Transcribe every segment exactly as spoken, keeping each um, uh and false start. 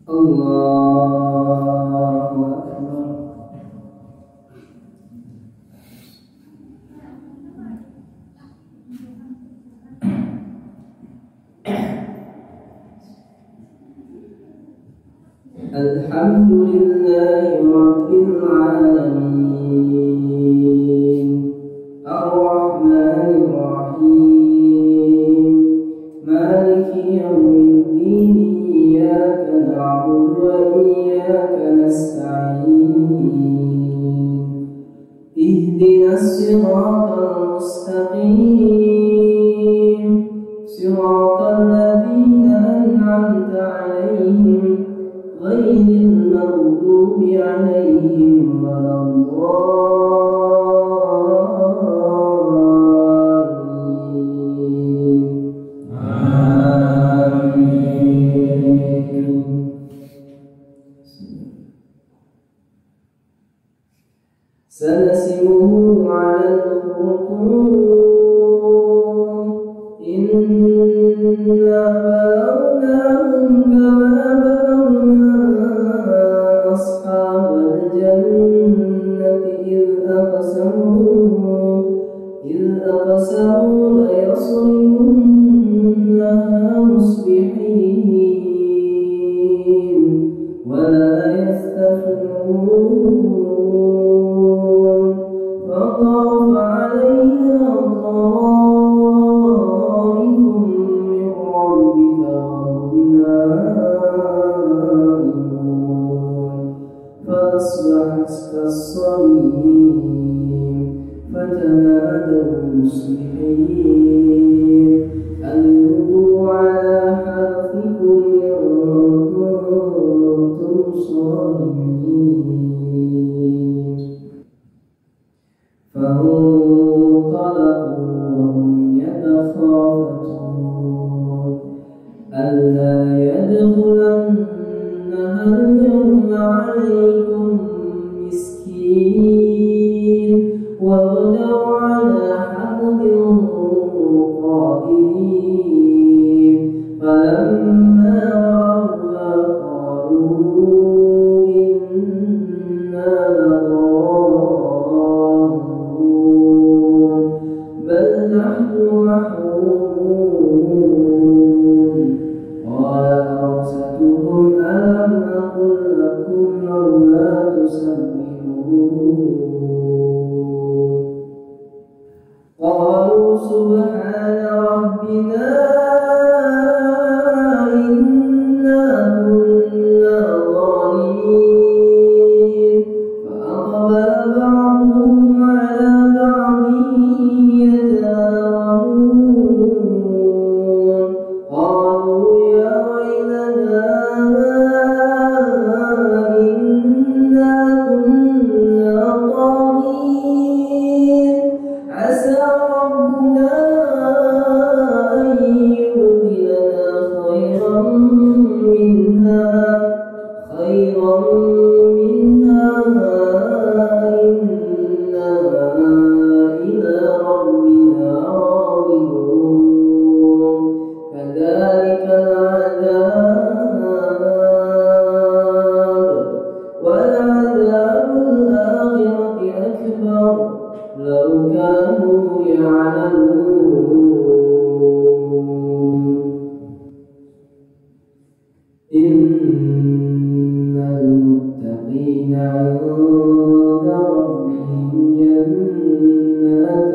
الله أكبر. الحمد لله رب العالمين الرحمن الرحيم مالك يوم الدين إياك نعبد وإياك نستعين اهدنا الصراط المستقيم صراط الذين أنعمت عليهم غير المغضوب عليهم ولا الضالين آمين. سنسمه على الخرطوم إنا بلوناهم كما أصحاب الجنة إذ أقسموا إذ أقسموا ليصرمنها مصبحين ولا يستثنون فطاف عليها طائف من ربك وهم نائمون فأصبحت كالصريم فتنادوا مصبحين أن يغدوا على حرثكم إن كنتم صارمين. فانطلقوا وهم يتخافتون ألا يدخلنها اليوم عليكم مسكين وغدوا على حرد قادرين فلما رأوها قالوا إنا لضالون بل نحن محرومون. قال أرسلتهم ألم أقل لكم لولا تسبحون قالوا سبحان ربنا إنا كنا ظالمين. فأقبل بعضهم على بعض يتلاومون قالوا يا ويلنا إنا كنا طاغين عسى ربنا أن يبدلنا خيرا منها خيرا منها إنا إلى ربنا راغبون. كذلك العذاب ولعذاب الآخرة أكبر لو كانوا يعلمون. إن المتقين عند ربهم جنات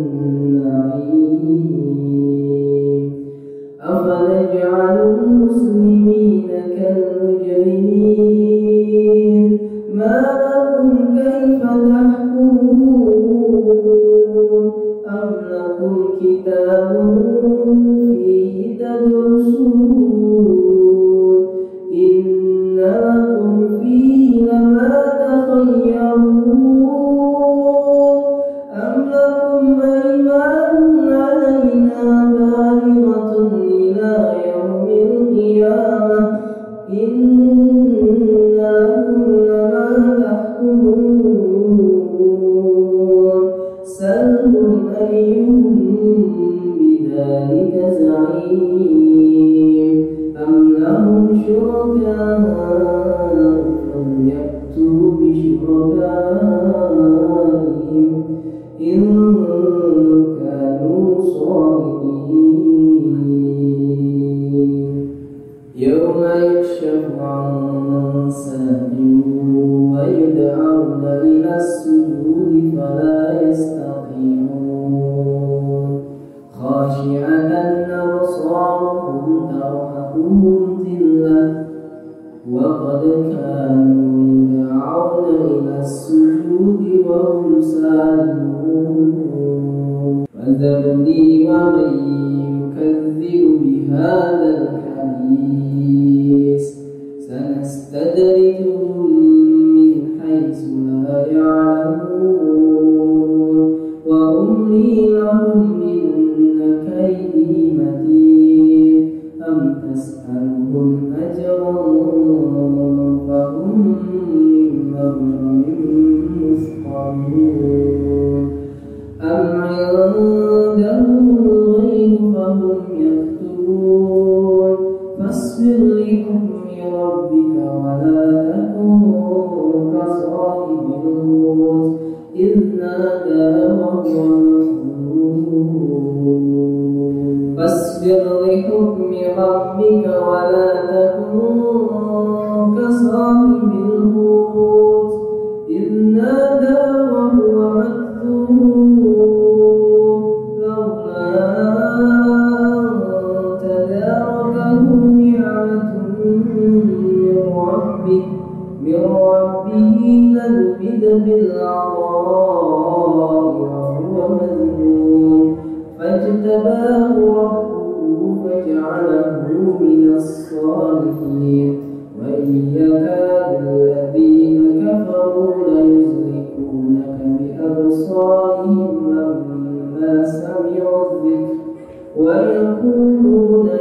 النعيم. أفنجعل المسلمين كالمجرمين ما لكم كيف تحكمون أم لكم كتاب فيه تدرسون إن لكم فيه لما تخيرون أم لكم أيمان علينا بالغة إلى يوم القيامة إن لكم لما تحكمون سلهم أيهم بذلك زعيم أم لهم شركاء الشهداء فليأتوا بشهدائهم إن كانوا صادقين يوم يكشف عن ساق ويدعون إلى السجود فلا يستطيعون خاشعة أبصارهم ترهقهم ذلة وقد كانوا يدعون إلى السجود وهم سالمون فذرني ومن يكذب بهذا الحديث سنستدرجهم من حيث لا يعلمون وأملي لهم إن كيدي متين أم تسألهم أجرا فهم من مغرم مثقلون أم عندهم الغيب فهم يكتبون فاصبر لحكم ربك ولا تكن كصاحب الحوت إذ نادى وهو مكذوب فاصبر لحكم ربك ولا تكن كصاحب الحوت إذ نادى وهو مكذوب لولا تداركه نعمة من ربه من ربه لنبذ بالعراء وهو مذموم فاجتباه ربه فجعله من الصالحين وإن يكاد الذين كفروا ليزلقونك بأبصارهم لما سمعوا الذكر ويقولون